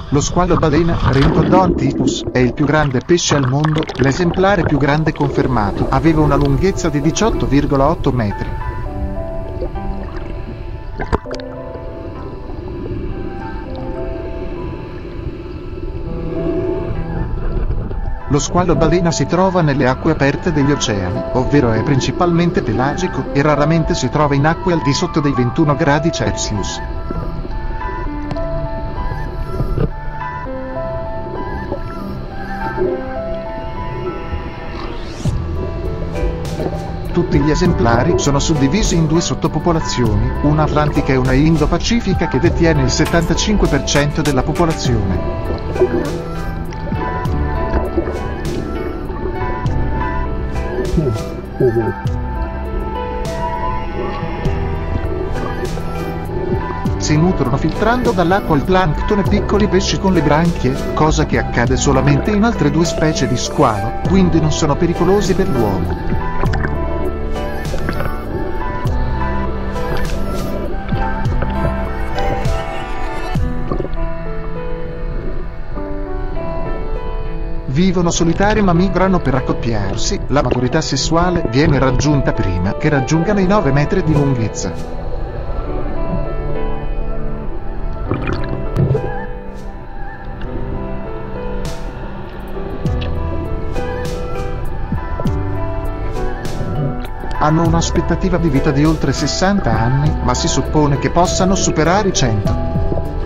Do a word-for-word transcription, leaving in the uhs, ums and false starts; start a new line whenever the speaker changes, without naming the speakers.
Lo squalo balena, Rhincodontippus, è il più grande pesce al mondo, l'esemplare più grande confermato aveva una lunghezza di diciotto virgola otto metri. Lo squalo balena si trova nelle acque aperte degli oceani, ovvero è principalmente pelagico, e raramente si trova in acque al di sotto dei ventuno gradi Celsius. Tutti gli esemplari sono suddivisi in due sottopopolazioni, una atlantica e una indo-pacifica, che detiene il settantacinque per cento della popolazione. Si nutrono filtrando dall'acqua il plancton e piccoli pesci con le branchie, cosa che accade solamente in altre due specie di squalo, quindi non sono pericolosi per l'uomo. Vivono solitari ma migrano per accoppiarsi, la maturità sessuale viene raggiunta prima che raggiungano i nove metri di lunghezza. Hanno un'aspettativa di vita di oltre sessanta anni, ma si suppone che possano superare i cento.